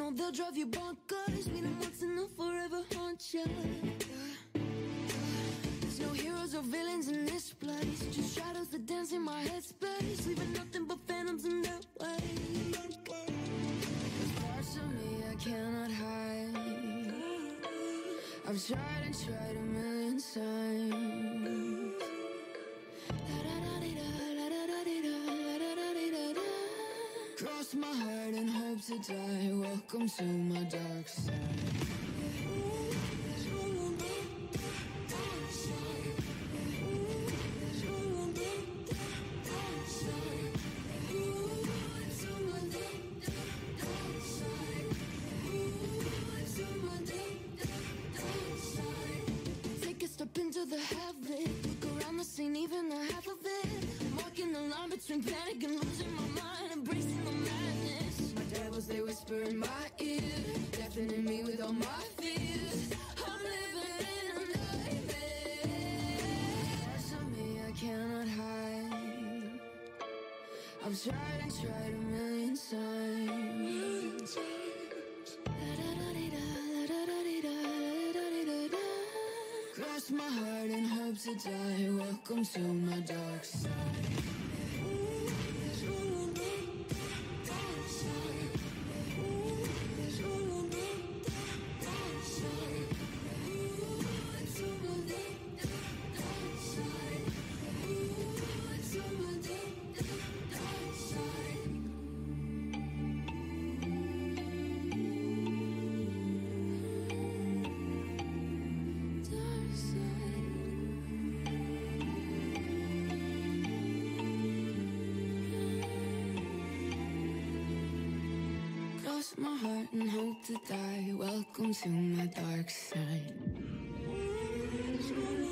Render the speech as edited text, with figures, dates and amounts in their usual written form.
know they'll drive you bonkers. Meet them once and they'll forever haunt you. There's no heroes or villains in this place, just shadows that dance in my headspace, leaving nothing but phantoms in their way. There's parts of me I cannot hide. I've tried and tried a million times. Cross my heart and hope to die. Welcome to my dark side. Take a step into the heaven, look around the scene, even the half of it. I'm walking the line between panic and losing my mind, embracing the madness. My devils, they whisper in my ear, deafening me with all my fears. I'm living in a nightmare. Parts of me I cannot hide. I've tried and tried a million times. Cross my heart and hope to die. Welcome to my dark side. Cross my heart and hope to die. Welcome to my dark side.